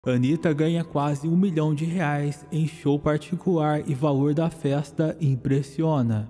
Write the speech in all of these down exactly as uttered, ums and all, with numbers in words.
Anitta ganha quase um milhão de reais em show particular e valor da festa impressiona.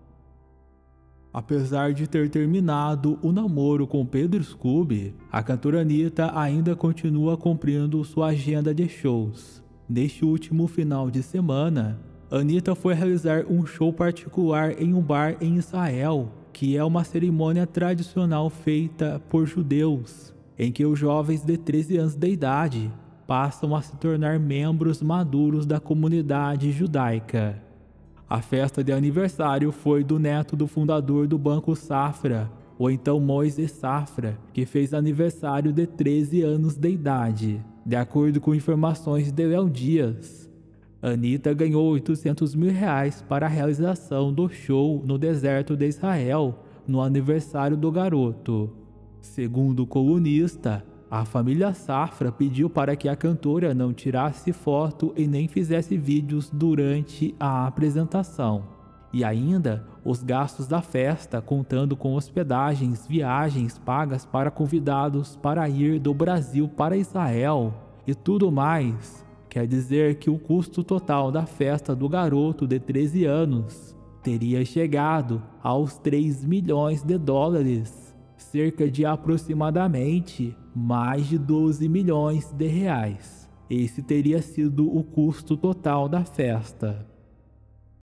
Apesar de ter terminado o namoro com Pedro Scooby, a cantora Anitta ainda continua cumprindo sua agenda de shows. Neste último final de semana, Anitta foi realizar um show particular em um bar em Israel, que é uma cerimônia tradicional feita por judeus, em que os jovens de treze anos de idade passam a se tornar membros maduros da comunidade judaica. A festa de aniversário foi do neto do fundador do Banco Safra, ou então Moisés Safra, que fez aniversário de treze anos de idade. De acordo com informações de Léo Dias, Anitta ganhou oitocentos mil reais para a realização do show no deserto de Israel no aniversário do garoto. Segundo o colunista, a família Safra pediu para que a cantora não tirasse foto e nem fizesse vídeos durante a apresentação. E ainda, os gastos da festa, contando com hospedagens, viagens pagas para convidados para ir do Brasil para Israel e tudo mais, quer dizer que o custo total da festa do garoto de treze anos teria chegado aos três milhões de dólares, cerca de aproximadamente mais de doze milhões de reais. Esse teria sido o custo total da festa.